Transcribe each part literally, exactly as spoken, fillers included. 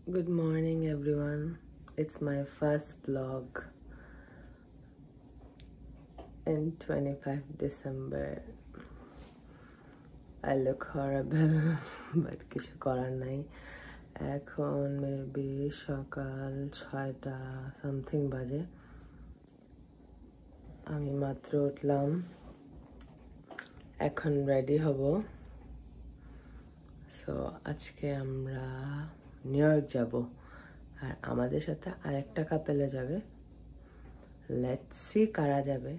Good morning everyone. It's my first vlog in twenty-fifth December. I look horrible but কিছু করার নাই। এখন maybe সকাল ছয়টা সামথিং বাজে। আমি মাত্র উঠলাম, এখন রেডি হব। সো আজকে আমরা নিউ ইয়র্ক যাব, আর আমাদের সাথে আরেকটা কাপেলে যাবে। লেটস সি কারা যাবে।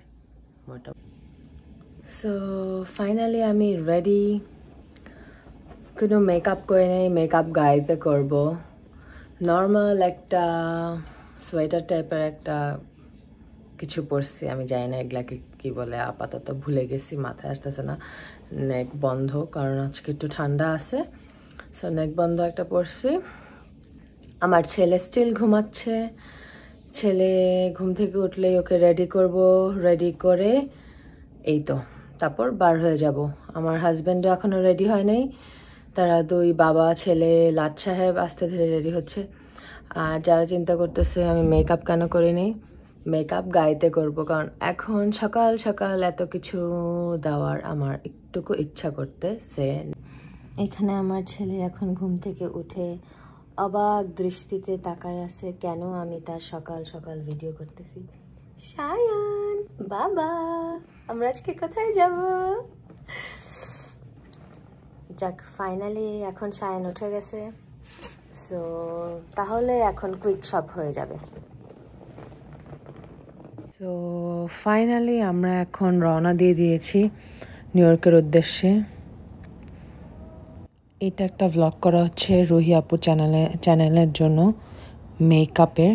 সো ফাইনালি আমি রেডি, কোনো মেকআপ করে নেই, মেকআপ গাড়িতে করব। নর্মাল একটা সোয়েটার টাইপের একটা কিছু পরছি, আমি জানি না এগুলাকে কি বলে, আপাতত ভুলে গেছি, মাথায় আসতেছে না। নেক বন্ধ, কারণ আজকে একটু ঠান্ডা আছে। সো নেক বন্ধ একটা পরছি। আমার ছেলে স্টিল ঘুমাচ্ছে। ছেলে ঘুম থেকে উঠলেই ওকে রেডি করব, রেডি করে এই তো তারপর বার হয়ে যাব। আমার হাজব্যান্ডও এখনও রেডি হয় নাই। তারা দুই বাবা ছেলে লাট সাহেব আস্তে ধীরে রেডি হচ্ছে। আর যারা চিন্তা করতেছে আমি মেকআপ কেন করিনি, মেকআপ গাড়িতে করব, কারণ এখন সকাল সকাল এত কিছু দেওয়ার আমার একটুকু ইচ্ছা করতেছে। এখানে আমার ছেলে এখন ঘুম থেকে উঠে অবাক দৃষ্টিতে তাকায় আছে, কেন আমি তার সকাল সকাল ভিডিও করতেছি। সায়ান বাবা, আমরা আজকে কোথায় যাব? যাক, ফাইনালি এখন সায়ান উঠে গেছে। সো তাহলে এখন কুইক শপ হয়ে যাবে। সো ফাইনালি আমরা এখন রওনা দিয়ে দিয়েছি নিউ ইয়র্কের উদ্দেশ্যে। এটা একটা ভ্লগ করা হচ্ছে রুহি আপু চ্যানেলে চ্যানেলের জন্য মেকআপের।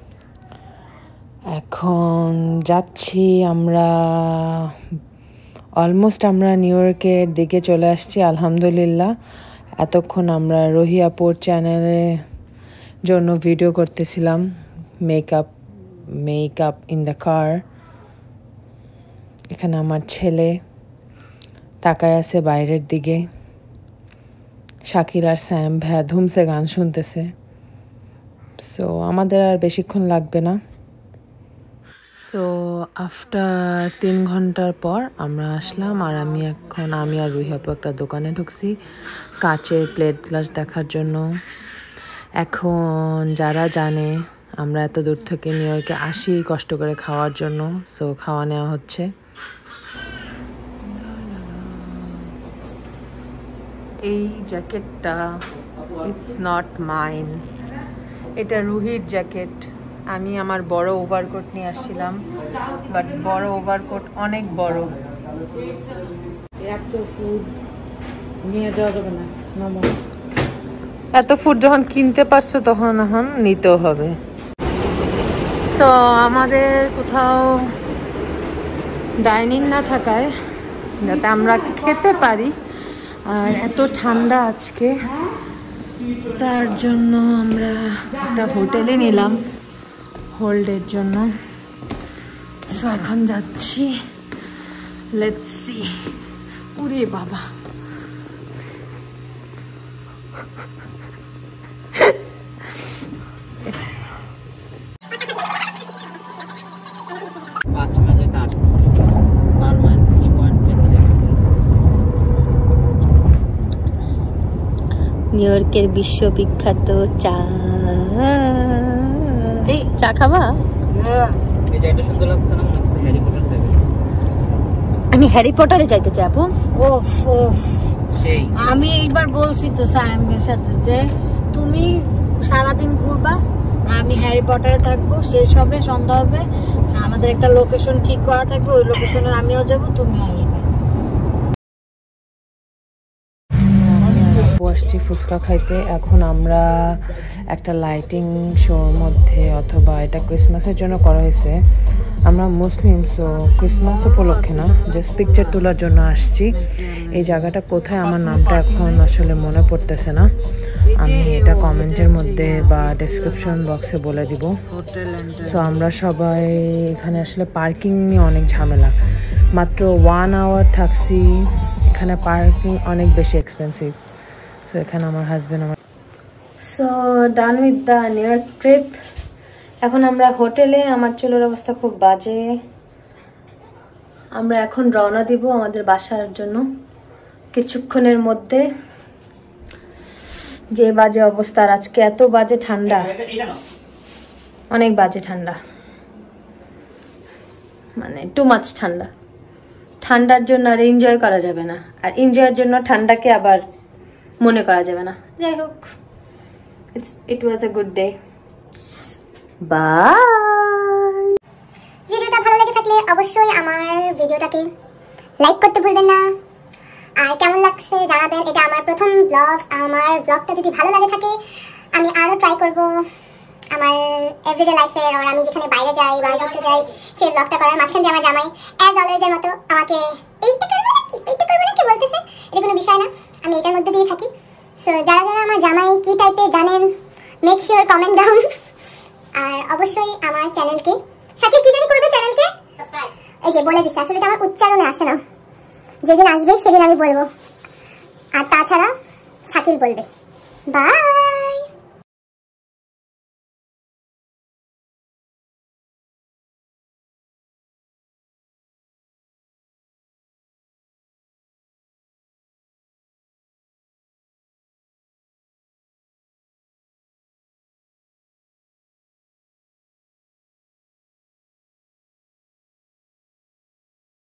এখন যাচ্ছি আমরা, অলমোস্ট আমরা নিউ ইয়র্কের দিকে চলে আসছি আলহামদুলিল্লাহ। এতক্ষণ আমরা রুহি আপুর চ্যানেলের জন্য ভিডিও করতেছিলাম, makeup makeup in the car. এখানে আমার ছেলে তাকায় আছে বাইরের দিকে। শাকিল আর স্যাম ভাইয়া ধুমসে গান শুনতেছে। সো আমাদের আর বেশিক্ষণ লাগবে না। সো আফটার তিন ঘন্টার পর আমরা আসলাম, আর আমি এখন আমি আর রুহি আপু একটা দোকানে ঢুকছি কাচের প্লেট গ্লাস দেখার জন্য। এখন যারা জানে আমরা এত দূর থেকে নিউ ইয়র্কে আসি কষ্ট করে খাওয়ার জন্য, সো খাওয়া নেওয়া হচ্ছে। এই জ্যাকেটটা ইটস নট মাইন, এটা রুহির জ্যাকেট। আমি আমার বড় ওভারকোট নিয়ে আসছিলাম, বাট বড় ওভারকোট অনেক বড়। এত ফুড নিয়ে যাওয়া যাবে না, এত ফুড যখন কিনতে পারছো তখন এখন নিতেও হবে। সো আমাদের কোথাও ডাইনিং না থাকায় যাতে আমরা খেতে পারি, আর এত ঠান্ডা আজকে, তার জন্য আমরা একটা হোটেলে নিলাম হোল্ডের জন্য। সো এখন যাচ্ছি, লেটস সি। ওরে বাবা, নিউ ইয়র্কের বিশ্ববিখ্যাত চা। এই চা খাবা? আমি হ্যারি পটারে যাইতে চাই আপু। ওফ ওফ, আমি এইবার বলছি তো সায়ামের সাথে যে তুমি সারাদিন ঘুরবা, আমি হ্যারি পটারে থাকবো, শেষ হবে সন্ধ্যা হবে, আমাদের একটা লোকেশন ঠিক করা থাকবে, ওই লোকেশনে আমিও যাবো তুমিও আসবে। আসছি ফুচকা খাইতে। এখন আমরা একটা লাইটিং শোর মধ্যে, অথবা এটা ক্রিসমাসের জন্য করা হয়েছে। আমরা মুসলিম, সো ক্রিসমাস উপলক্ষে না, জাস্ট পিকচার তোলার জন্য আসছি। এই জায়গাটা কোথায় আমার নামটা এখন আসলে মনে পড়তেছে না, আমি এটা কমেন্টের মধ্যে বা ডেসক্রিপশন বক্সে বলে দিব। সো আমরা সবাই এখানে আসলে পার্কিং নিয়ে অনেক ঝামেলা, মাত্র ওয়ান আওয়ার থাকছি এখানে, পার্কিং অনেক বেশি এক্সপেন্সিভ। সো এখানে আমার হাজব্যান্ড আমার so done with the New York trip. এখন আমরা হোটেলে, আমার চুলের অবস্থা খুব বাজে। আমরা এখন রওনা দিব আমাদের বাসার জন্য কিছুক্ষণের মধ্যে। যে বাজে অবস্থা, আর আজকে এত বাজে ঠান্ডা, অনেক বাজে ঠান্ডা, মানে টু মাচ ঠান্ডা। ঠান্ডার জন্য আর এনজয় করা যাবে না, আর এনজয়ের জন্য ঠান্ডাকে আবার মনে করা যাবে না। যাই হোক, it's it was a good day. Bye. ভিডিওটা ভালো লেগে থাকলে অবশ্যই আমার ভিডিওটাকে লাইক করতে ভুলবেন না, আর কেমন লাগছে জানাবেন। এটা আমার প্রথম ব্লগ। আমার ব্লগটা যদি ভালো লাগে থাকে আমি আরও ট্রাই করব আমার এভরিডে লাইফের, আর আমি যেখানে বাইরে যাই বা ঘুরতে যাই সেই ব্লগটা করার। মাঝখান দিয়ে আমার জামাই অ্যাজ অলওয়েজের মতো আমাকে এইটা করবে নাকি এইটা করবে নাকি বলতেছে, এটা কোনো বিষয় না, আমি এটার মধ্যে দিয়ে থাকি। সো যারা যারা আমার জামাই কী টাইপের জানেন, মেক শিওর কমেন্ট ডাউন। আর অবশ্যই আমার চ্যানেলকে সাথে কি জানি করবে, চ্যানেলকে এই যে বলে দিচ্ছে, আসলে এটা আমার উচ্চারণে আসে না, যেদিন আসবে সেদিন আমি বলবো, আর তাছাড়া শাকিল বলবে। বাই।